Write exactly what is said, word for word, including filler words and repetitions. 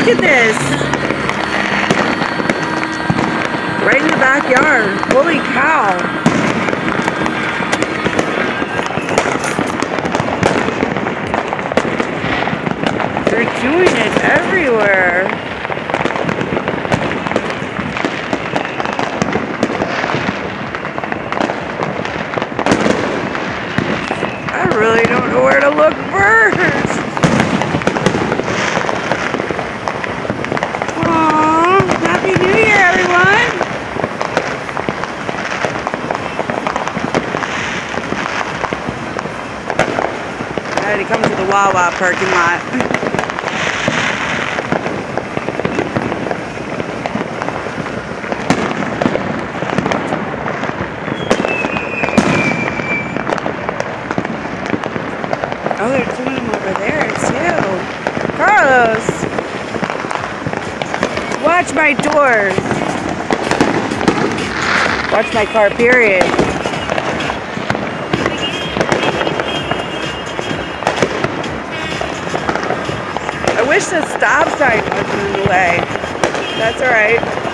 at this. Right in the backyard. Holy cow. They're doing it everywhere. I really don't know where to look first. Aww, Happy New Year, everyone. I had to come to the Wawa parking lot. Oh, they're doing them over there too. Carlos! Watch my doors. Watch my car, period. I wish the stop sign wasn't in the way. That's alright.